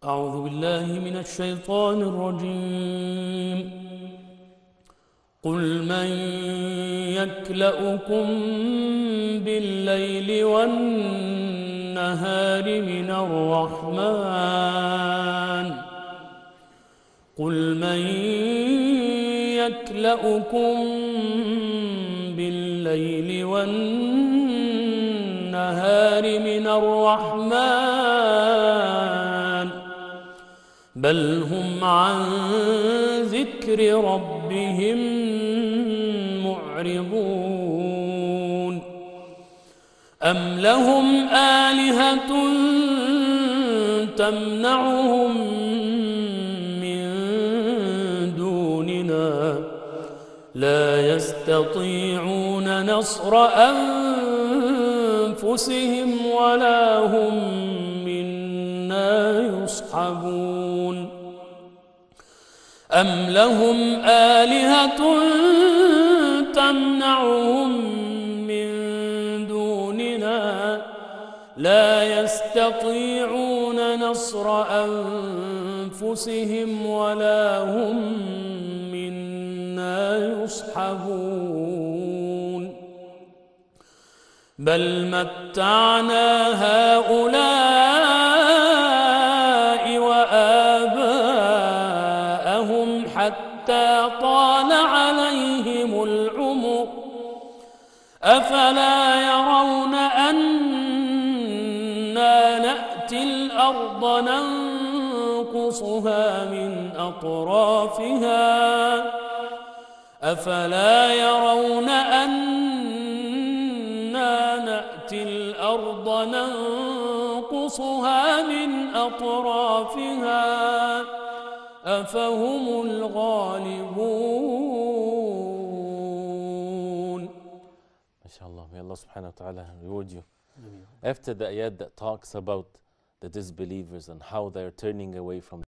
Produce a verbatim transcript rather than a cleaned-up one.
أعوذ بالله من الشيطان الرجيم. قل من يكلؤكم بالليل والنهار من الرحمن قل من يكلؤكم بالليل والنهار من الرحمن بل هم عن ذكر ربهم معرضون أم لهم آلهة تمنعهم من دوننا لا يستطيعون نصر أنفسهم ولا هم منا يصحبون أم لهم آلهة تمنعهم من دوننا لا يستطيعون نصر أنفسهم ولا هم منا يصحبون بل متعنا هؤلاء وآباءهم حتى طال عليهم العمر أفلا يرون أنا نأتي الأرض ننقصها من أطرافها أفلا يرون أنا نأتي الأرض ننقصها من أطرافها أفهم الغالبون. MashaAllah, may Allah subhanahu wa ta'ala reward you. After the ayat that talks about the disbelievers and how they are turning away from